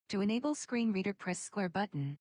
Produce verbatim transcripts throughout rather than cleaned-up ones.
To enable screen reader, press square button.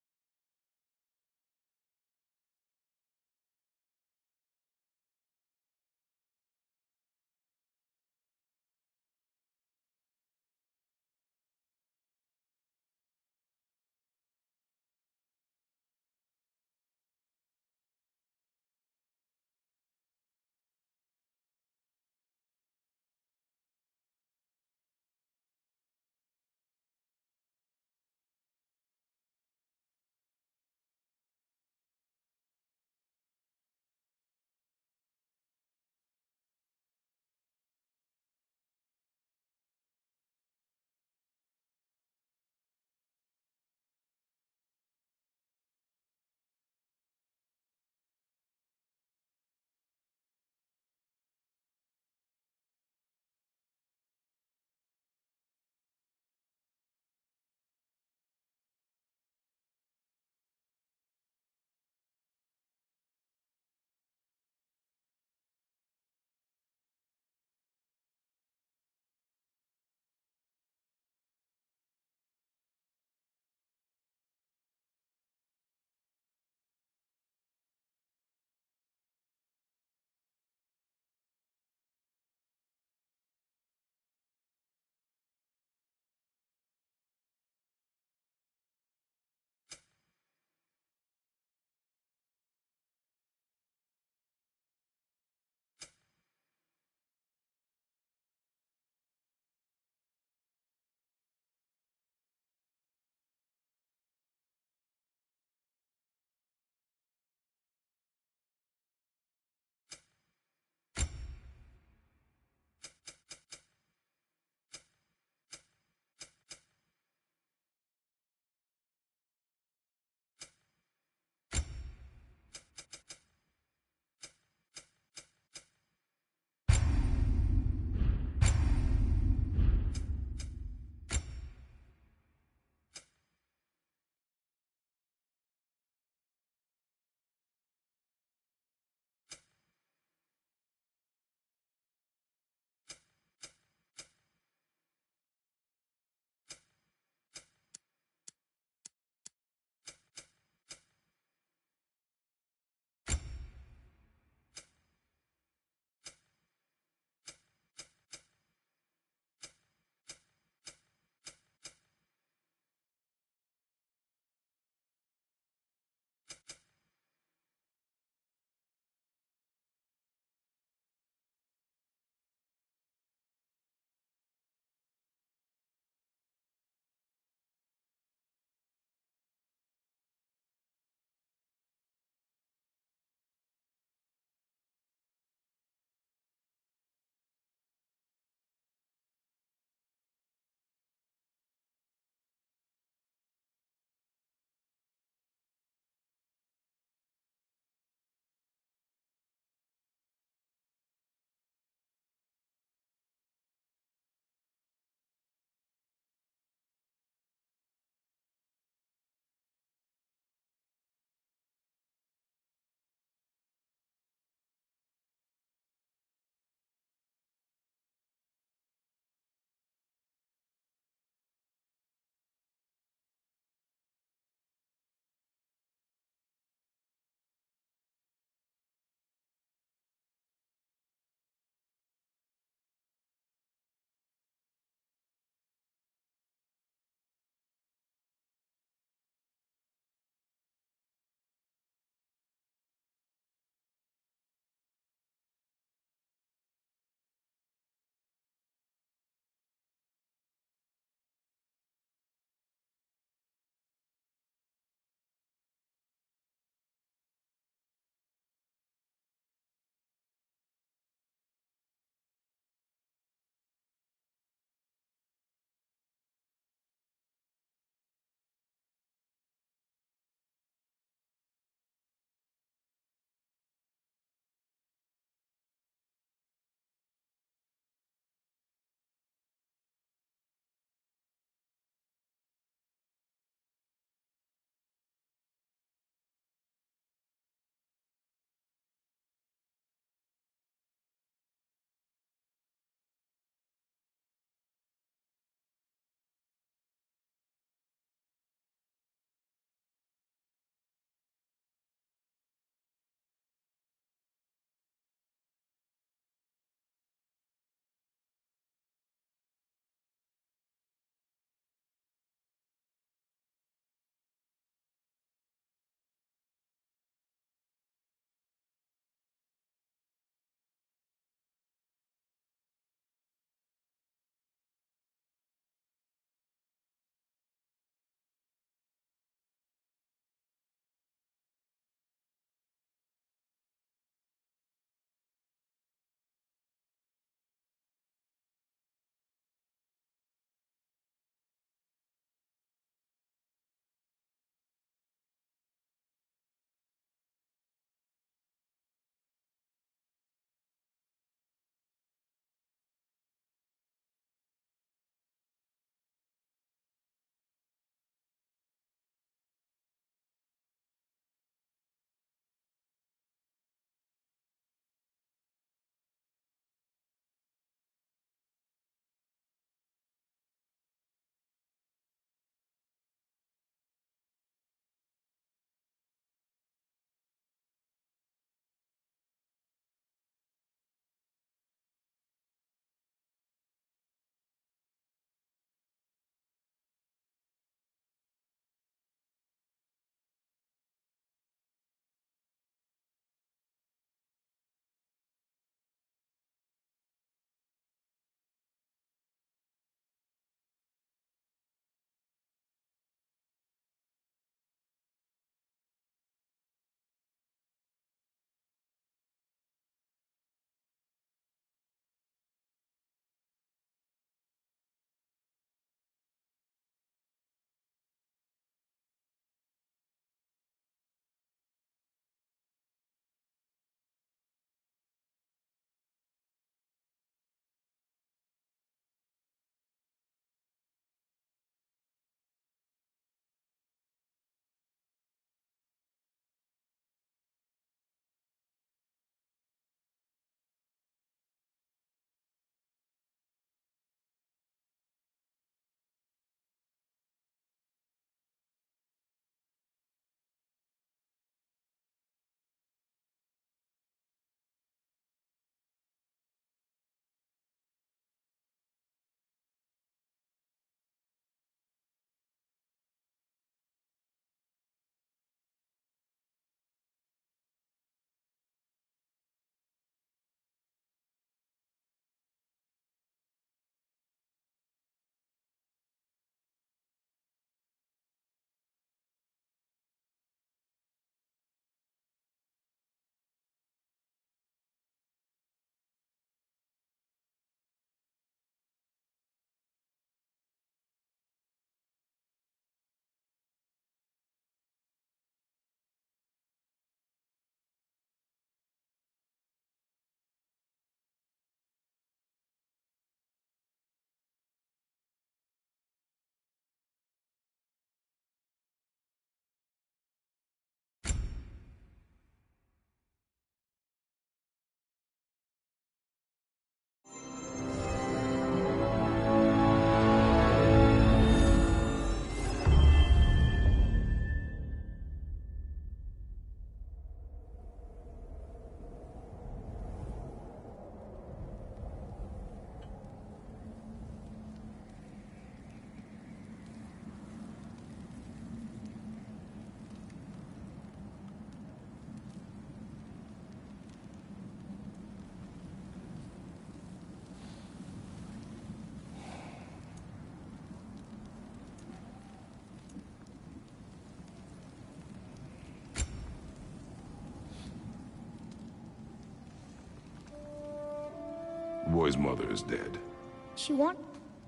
boy's mother is dead. She won't...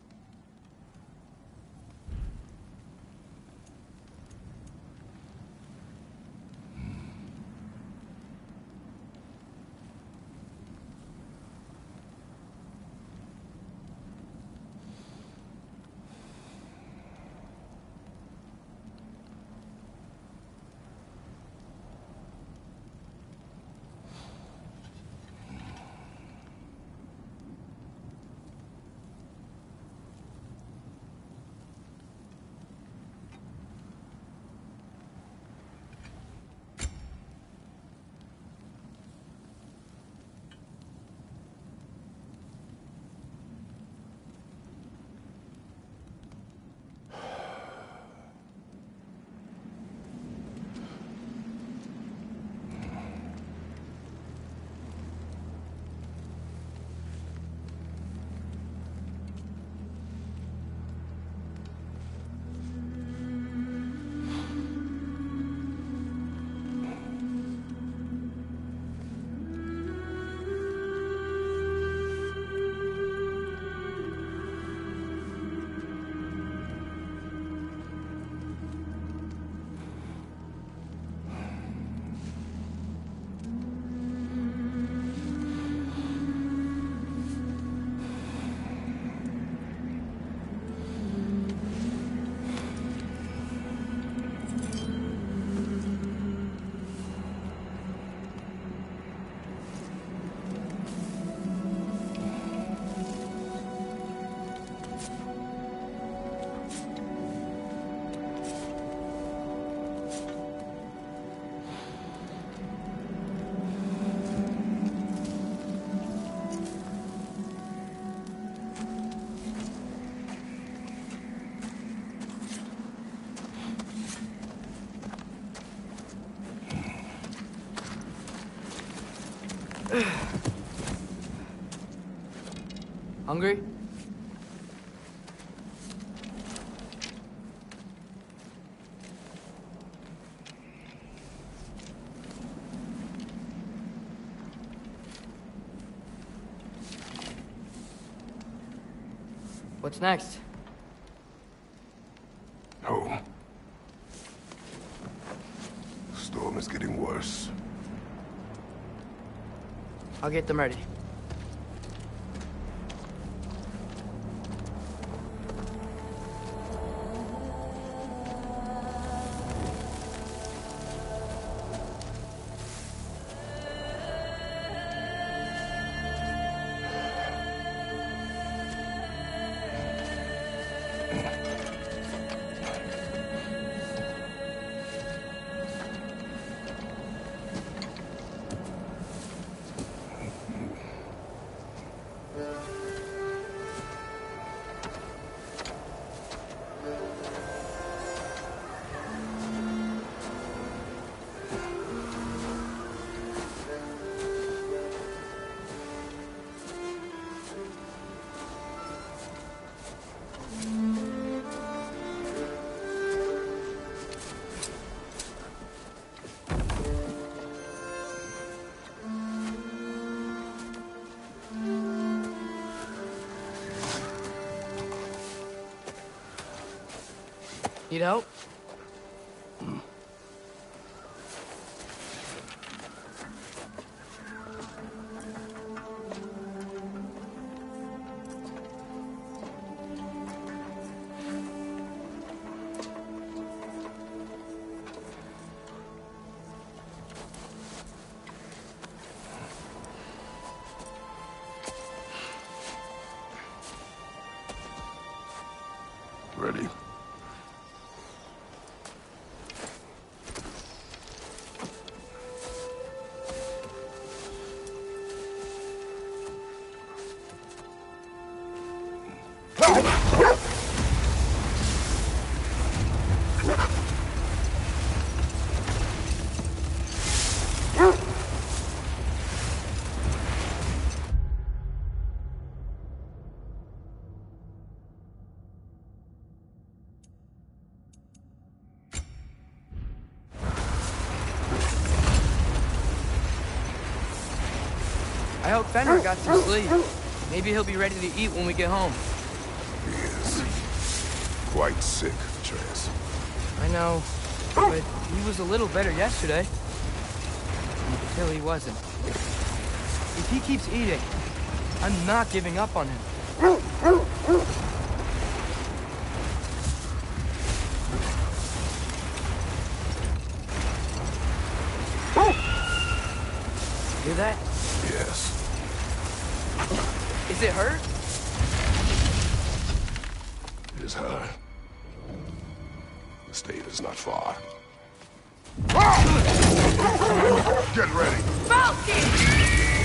Hungry? What's next? Home. The storm is getting worse. I'll get them ready. Need help? Ready? I hope Fenrir got some sleep. Maybe he'll be ready to eat when we get home. He is quite sick, Tres. I know, but he was a little better yesterday. Until he wasn't. If he keeps eating, I'm not giving up on him. Hear that? Yes. Is it her? It is her. The state is not far. Get ready. Falky!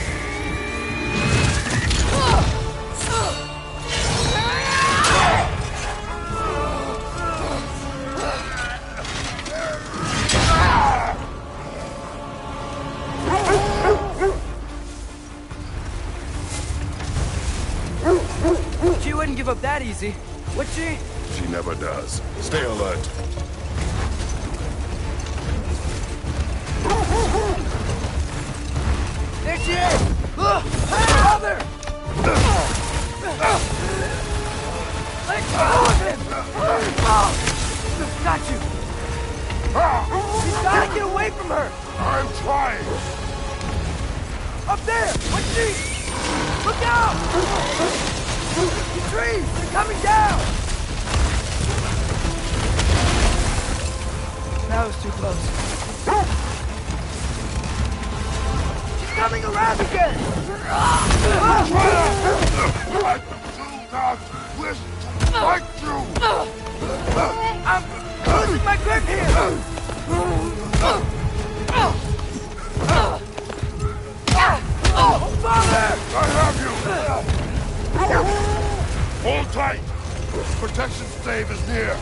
She wouldn't give up that easy, would she? She never does. Stay alert. There she is! Look! Father! Let go of him! Got you! You gotta get away from her! I'm trying! Up there! What's she? Look out! The trees! They're coming down! That was too close. She's coming around again! I do not wish to fight you! I'm losing my grip here! Oh, Father! I have you! Hold tight! Protection stave is near!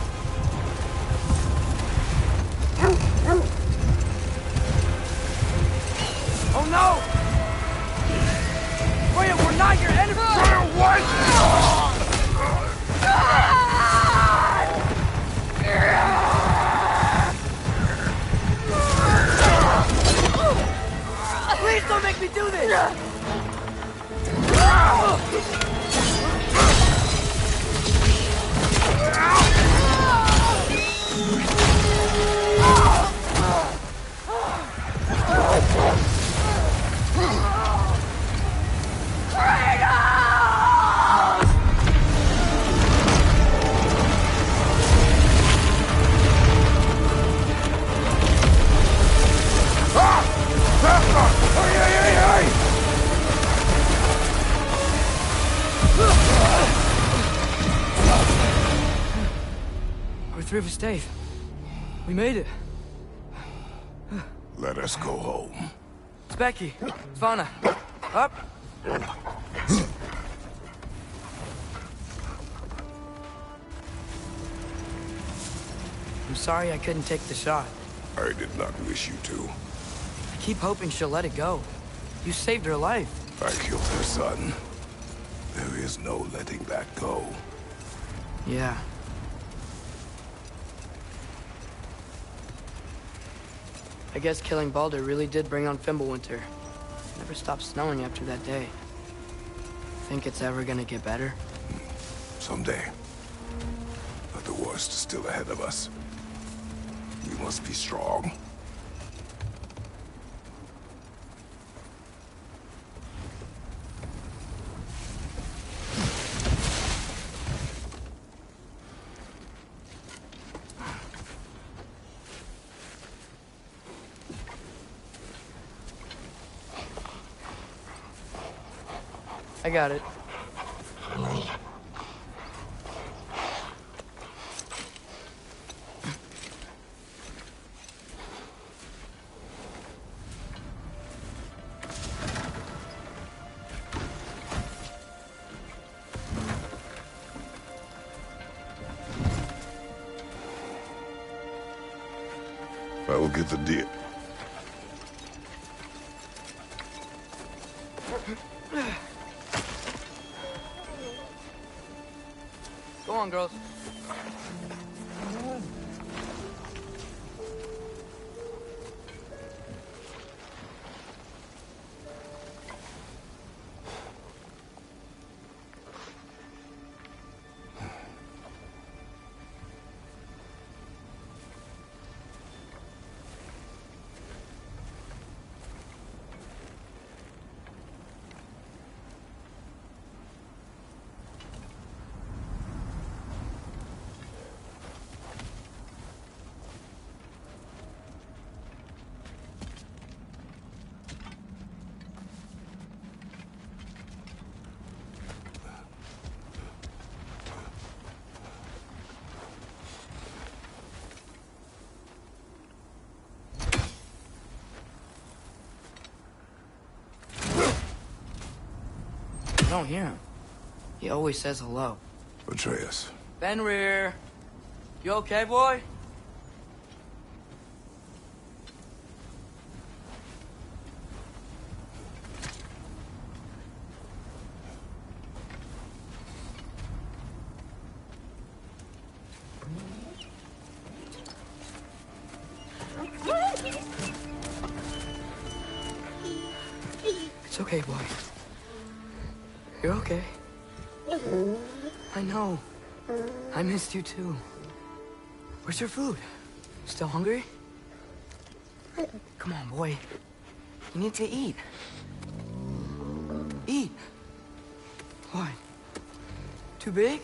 Oh no! Freya, we're not your enemy! Freya, what? Please don't make me do this! We're through for Stave. We made it. Let us go home. It's Becky. Svana. Up. I'm sorry I couldn't take the shot. I did not wish you to. I keep hoping she'll let it go. You saved her life. I killed her son. There is no letting that go. Yeah. I guess killing Baldur really did bring on Fimbulwinter. It never stopped snowing after that day. Think it's ever gonna get better? Someday. But the worst is still ahead of us. We must be strong. I got it. I will get the deer. Go on, girls. don't hear him. He always says hello. Atreus. Fenrir! You okay, boy? It's okay, boy. You're okay. I know. I missed you too. Where's your food? Still hungry? Come on, boy. You need to eat. Eat. What? Too big?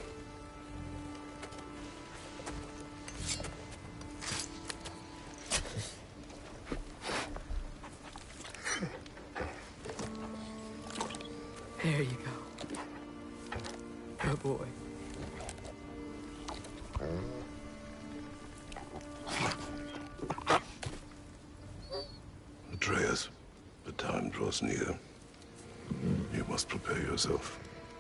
There you go. Good boy. Atreus, the time draws near. You must prepare yourself.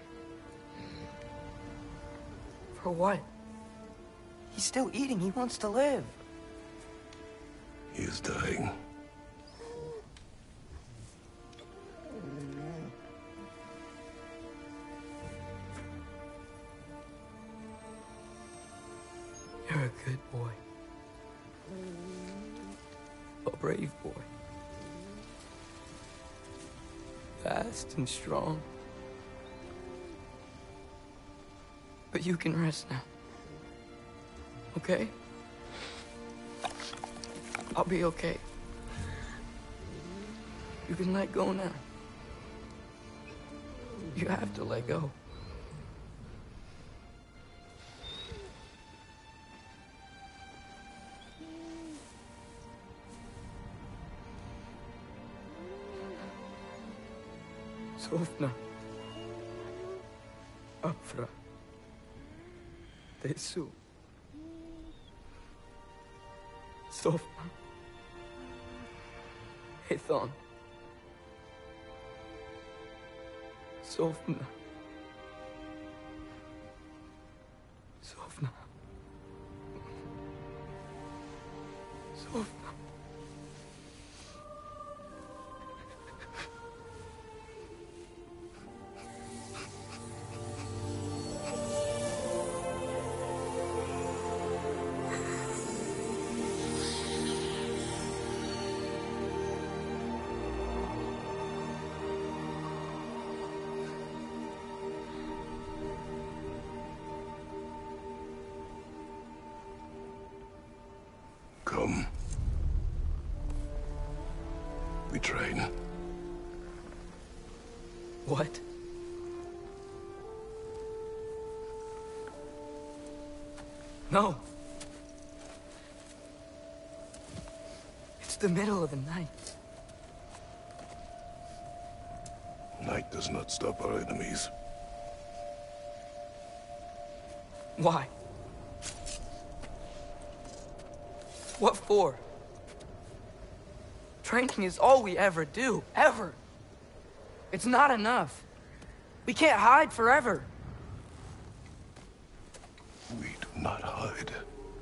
For what? He's still eating. He wants to live. He is dying. You're a good boy. A brave boy. Fast and strong. But you can rest now. Okay? I'll be okay. You can let go now. You have to let go. Sofna. Afra. Tesu. Sofna. Ethon. Sofna. Sofna. Sofna. Come. We train. What? No. It's the middle of the night. Night does not stop our enemies. Why? What for? Training is all we ever do, ever. It's not enough. We can't hide forever. We do not hide.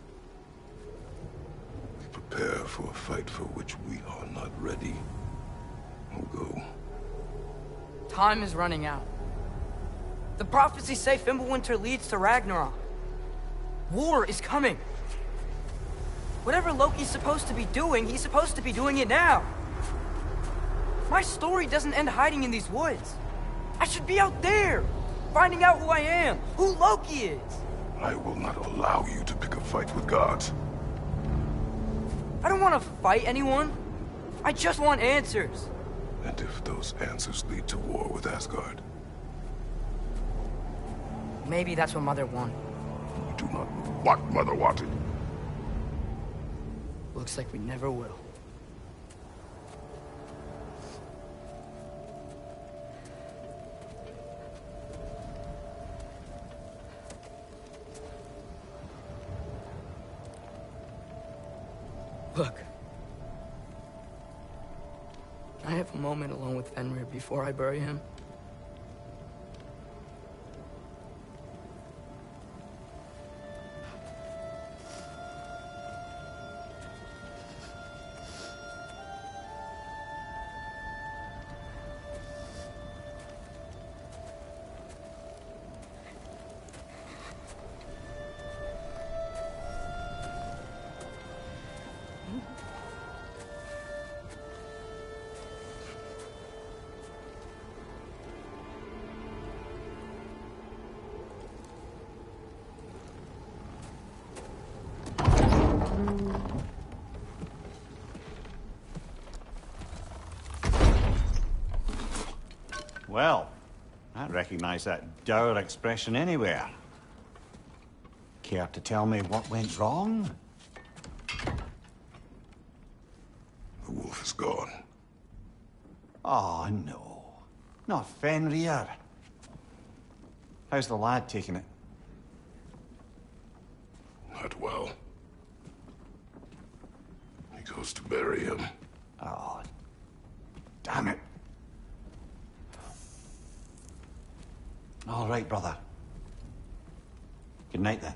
We prepare for a fight for which we are not ready. We'll go. Time is running out. The prophecies say Fimbulwinter leads to Ragnarok. War is coming. Whatever Loki's supposed to be doing, he's supposed to be doing it now. My story doesn't end hiding in these woods. I should be out there, finding out who I am, who Loki is. I will not allow you to pick a fight with gods. I don't want to fight anyone. I just want answers. And if those answers lead to war with Asgard? Maybe that's what Mother wanted. We do not know what Mother wanted. Looks like we never will. Look. I have a moment alone with Fenrir before I bury him. Well, I recognise that dour expression anywhere. Care to tell me what went wrong? The wolf is gone. Oh, no. Not Fenrir. How's the lad taking it? Not well. He goes to bury him. Oh, damn it. All right, brother. Good night, then.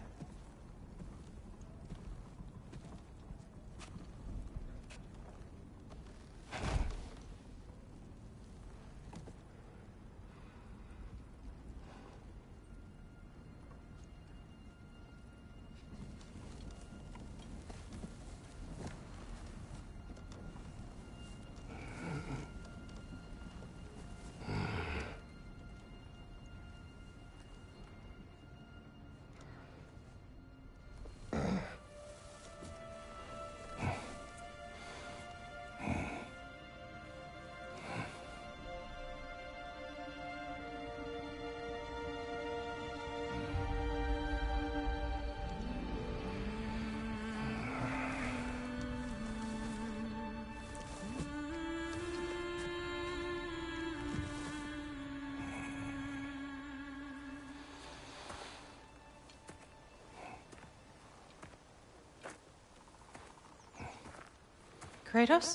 Kratos?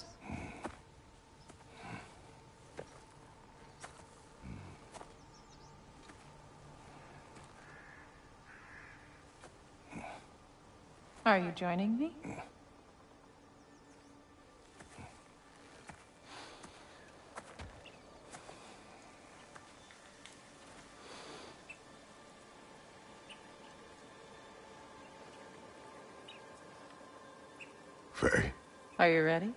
Are you joining me? Faye. Are you ready?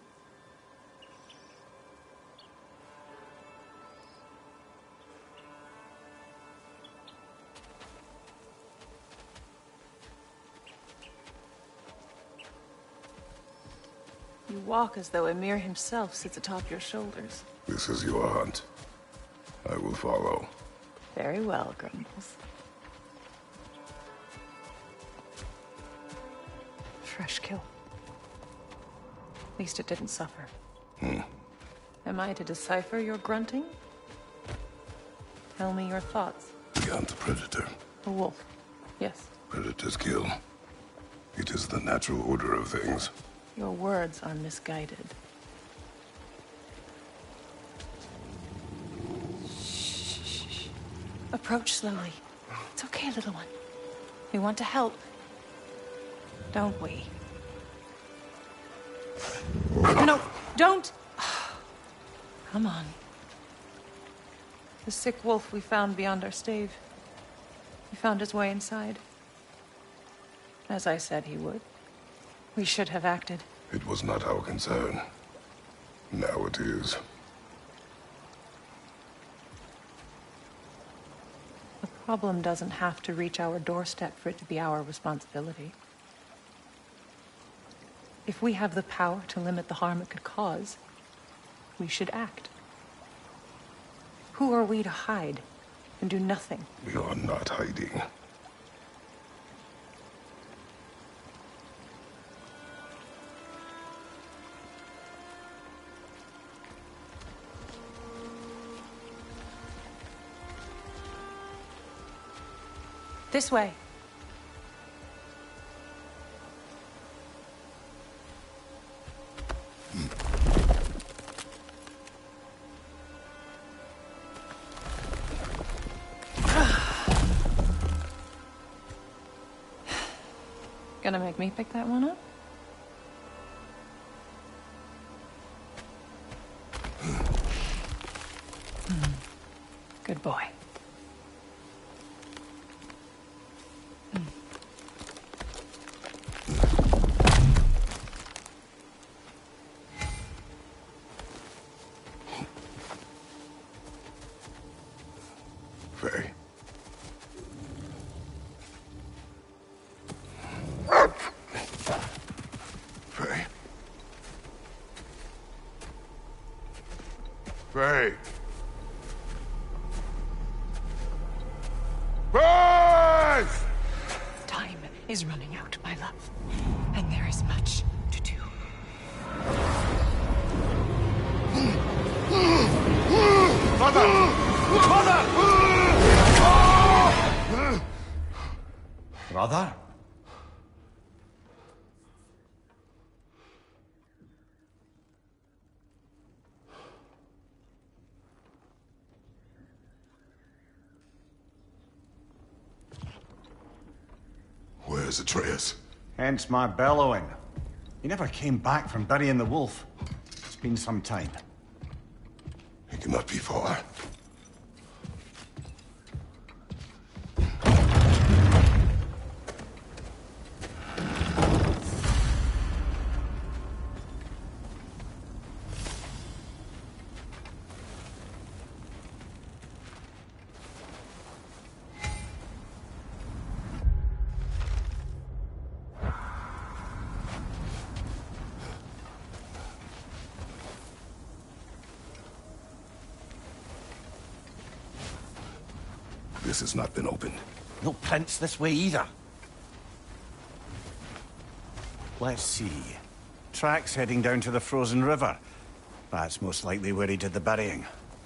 You walk as though Ymir himself sits atop your shoulders. This is your hunt. I will follow. Very well, Grumbles. Fresh kill. At least it didn't suffer. Hmm. Am I to decipher your grunting? Tell me your thoughts. We hunt a predator. A wolf. Yes. Predators kill. It is the natural order of things. Your words are misguided. Shh. Approach slowly. It's okay, little one. We want to help. Don't we? No, don't! Come on. The sick wolf we found beyond our stave. He found his way inside. As I said he would. We should have acted. It was not our concern. Now it is. The problem doesn't have to reach our doorstep for it to be our responsibility. If we have the power to limit the harm it could cause, we should act. Who are we to hide and do nothing? We are not hiding. This way. Gonna make me pick that one up? Hmm. Good boy. Faye. love, and there is much to do. Brother! Brother! Brother? Where's Atreus? Hence my bellowing. He never came back from burying the wolf. It's been some time. He cannot be far. This has not been opened. No prints this way either. Let's see. Tracks heading down to the frozen river. That's most likely where he did the burying.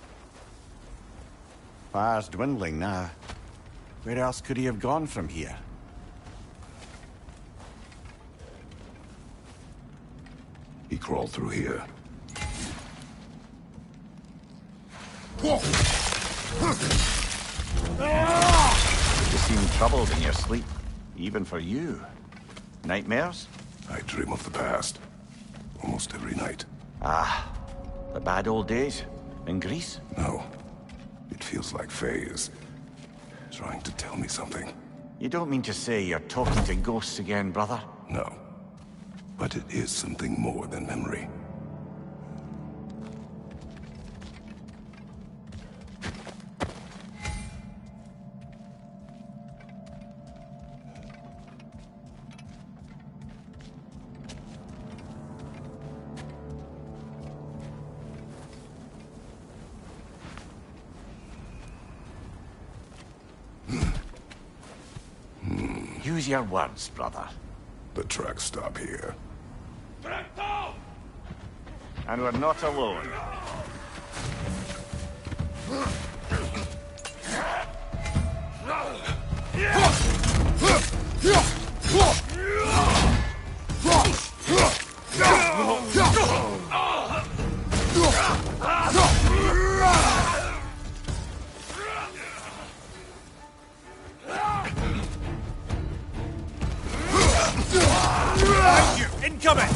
Fire's dwindling now. Where else could he have gone from here? He crawled through here. You seem troubled in your sleep, even for you. Nightmares? I dream of the past. Almost every night. Ah, the bad old days? In Greece? No. It feels like Faye is trying to tell me something. You don't mean to say you're talking to ghosts again, brother? No. But it is something more than memory. Use your words, brother. The tracks stop here. And we're not alone. Incoming!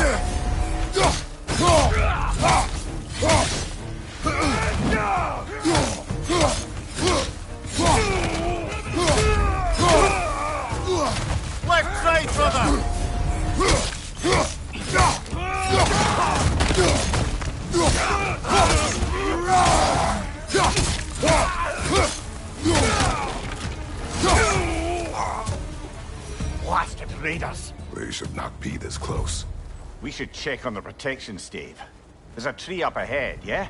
Left side, brother! Blasted raiders! They should not be this close. We should check on the protection stave. There's a tree up ahead, yeah?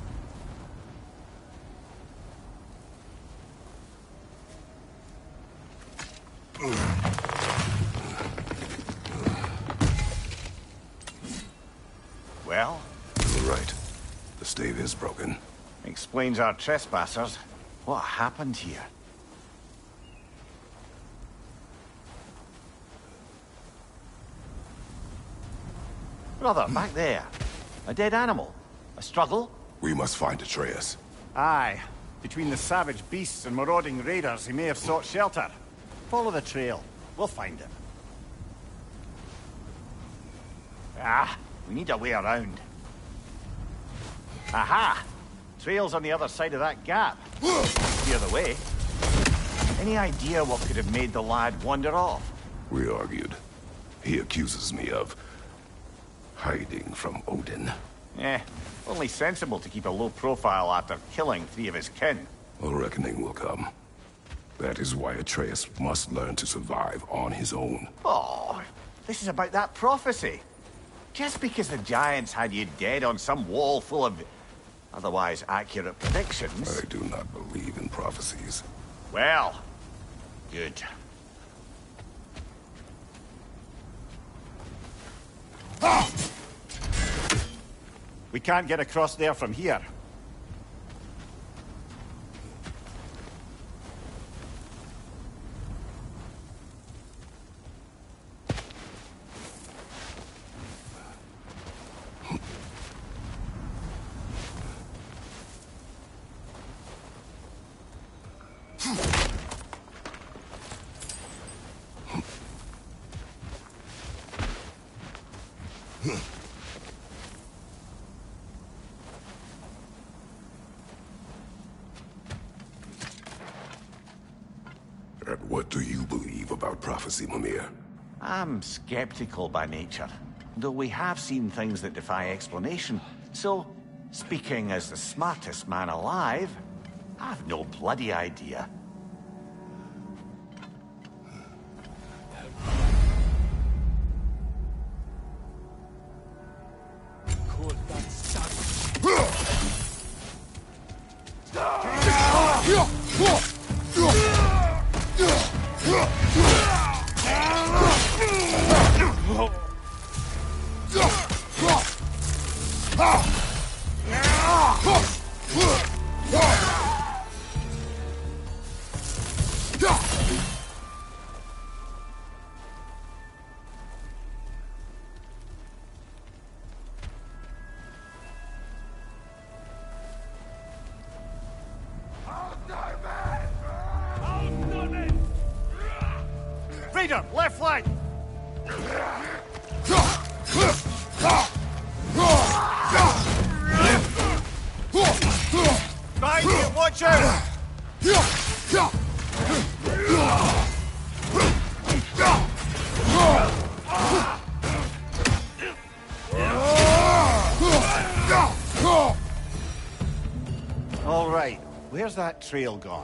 Well? You're right. The stave is broken. Explains our trespassers. What happened here? Brother, back there. A dead animal. A struggle? We must find Atreus. Aye. Between the savage beasts and marauding raiders, he may have sought shelter. Follow the trail. We'll find him. Ah, we need a way around. Aha! Trail's on the other side of that gap. Clear the way. Any idea what could have made the lad wander off? We argued. He accuses me of hiding from Odin. Eh, only sensible to keep a low profile after killing three of his kin. A reckoning will come. That is why Atreus must learn to survive on his own. Oh, this is about that prophecy. Just because the Giants had you dead on some wall full of otherwise accurate predictions... I do not believe in prophecies. Well, good. We can't get across there from here. And what do you believe about prophecy, Mimir? I'm skeptical by nature, though we have seen things that defy explanation. So, speaking as the smartest man alive, I've no bloody idea. Raider, left flank! Behind you, watch out! All right, where's that trail gone?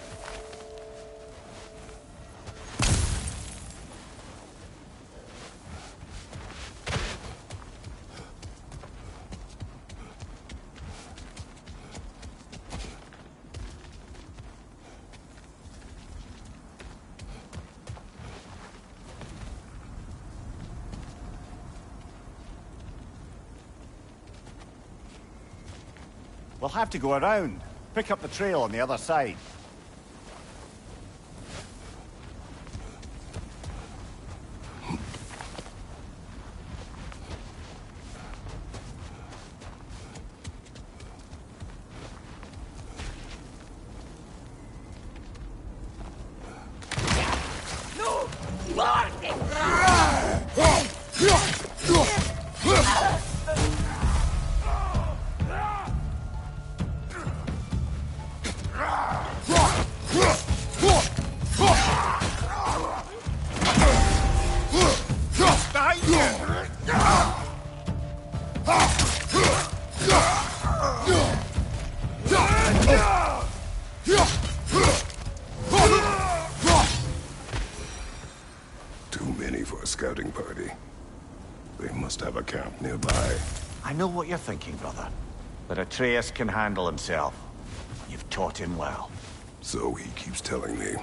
We'll have to go around. Pick up the trail on the other side. Too many for a scouting party. They must have a camp nearby. I know what you're thinking, brother. But Atreus can handle himself. You've taught him well. So he keeps telling me.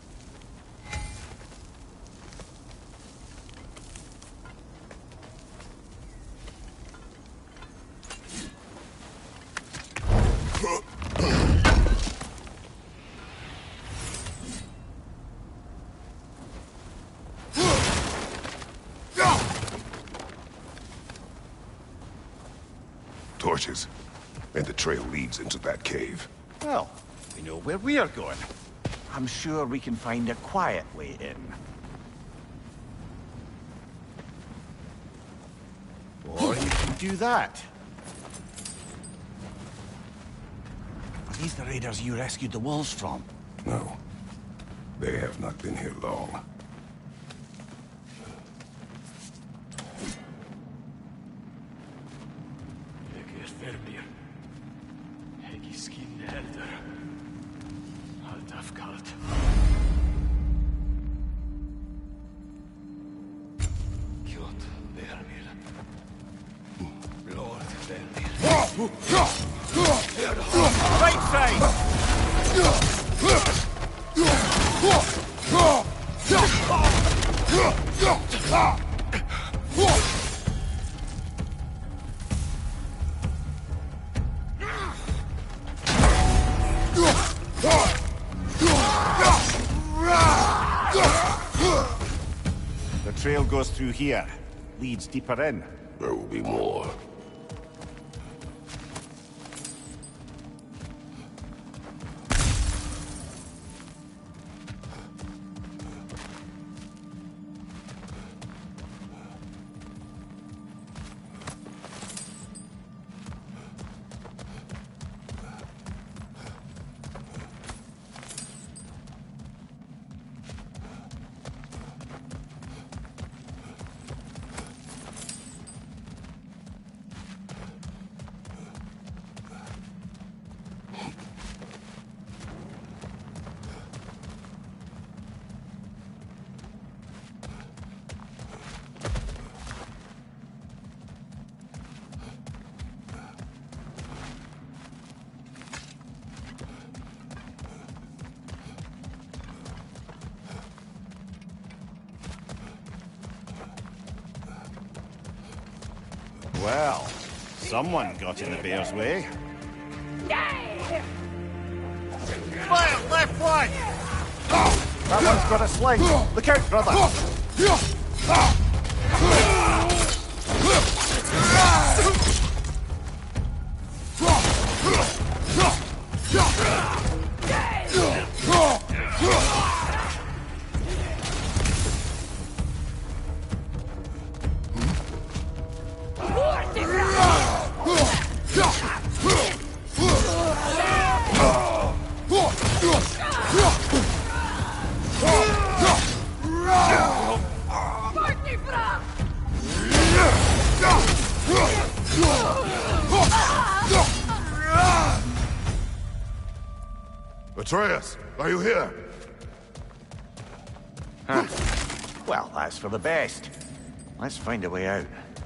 Torches. And the trail leads into that cave. Well, we know where we are going. I'm sure we can find a quiet way in. Or you can do that. Are these the raiders you rescued the wolves from? No. They have not been here long. Right side! trail goes through here. Leads deeper in. There will be more. Well, someone got in the bear's way. Fire, left flank! That one's got a sling. Look out, brother! Atreus, are you here? Huh. Well, that's for the best. Let's find a way out.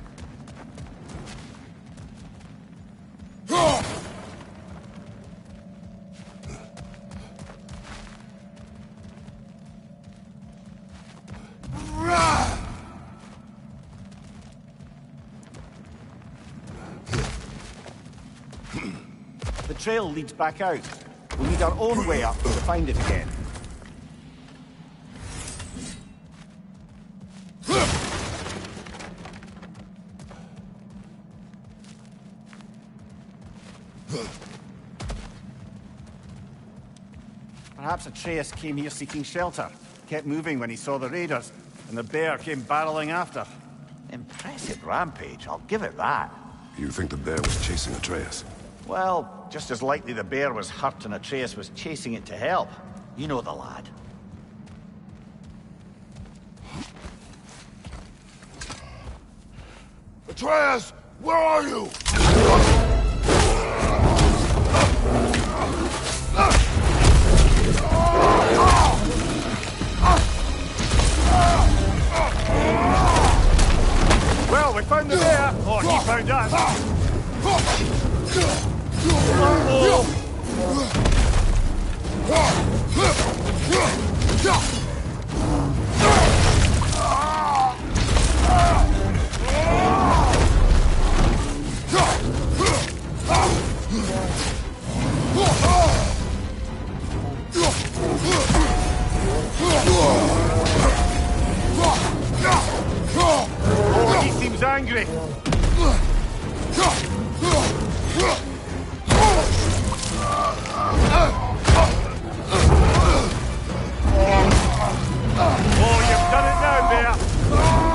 The trail leads back out. We need our own way up to find it again. Perhaps Atreus came here seeking shelter, kept moving when he saw the raiders, and the bear came barreling after. Impressive rampage, I'll give it that. You think the bear was chasing Atreus? Well, just as likely the bear was hurt and Atreus was chasing it to help. You know the lad. Atreus, where are you? Well, we found the bear! Or he found us! Oh, he seems angry! Oh, you've done it now, bear!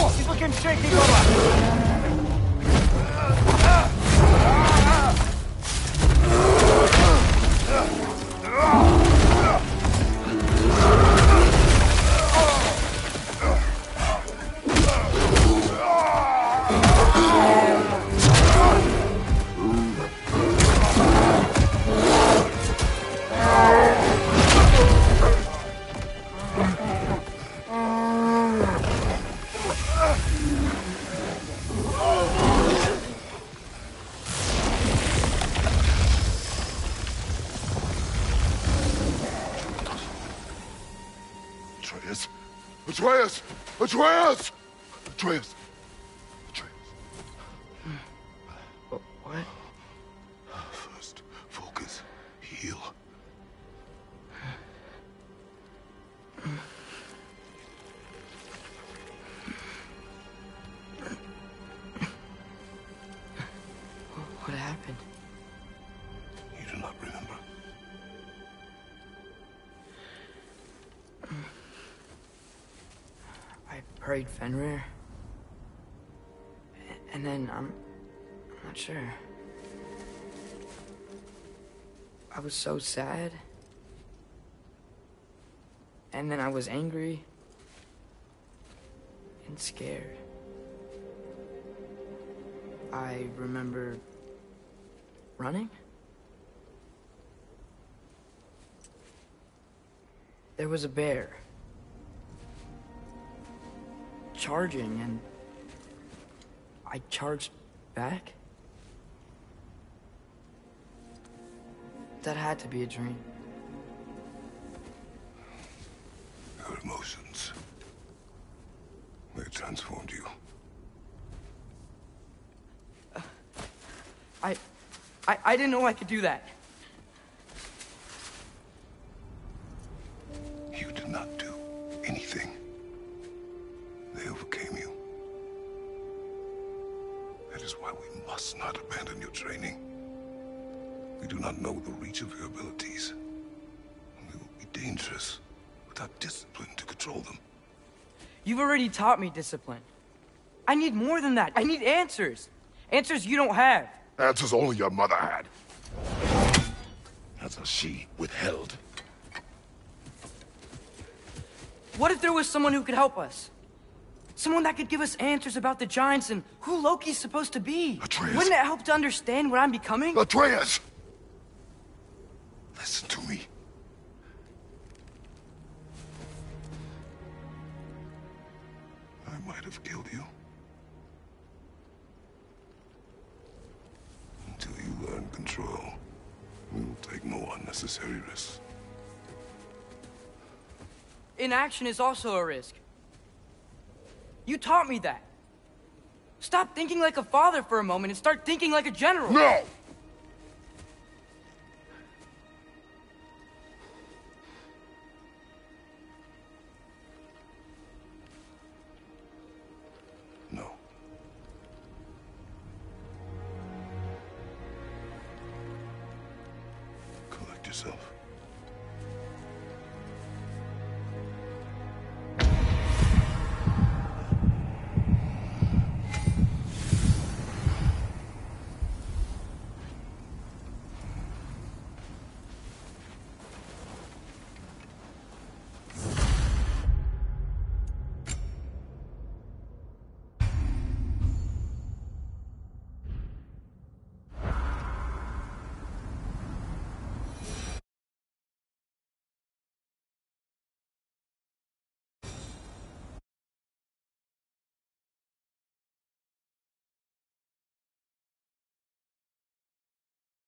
He's looking shaky, brother! Atreus! Atreus! Atreus! Atreus! Atreus. What? First, focus. Heal. What happened? You do not remember. I prayed Fenrir. And then I'm... I'm not sure. I was so sad. And then I was angry. And scared. I remember... running? There was a bear. Charging, and I charged back? That had to be a dream. Your emotions. They transformed you. I, I, I didn't know I could do that. You did not do anything. They overcame you. That is why we must not abandon your training. We do not know the reach of your abilities. We will be dangerous without discipline to control them. You've already taught me discipline. I need more than that. I need answers. Answers you don't have. Answers only your mother had. Answers she withheld. What if there was someone who could help us? Someone that could give us answers about the Giants and who Loki's supposed to be. Atreus. Wouldn't it help to understand what I'm becoming? Atreus! Listen to me. I might have killed you. Until you learn control, we will take no unnecessary risks. Inaction is also a risk. You taught me that. Stop thinking like a father for a moment and start thinking like a general. No! No. Collect yourself.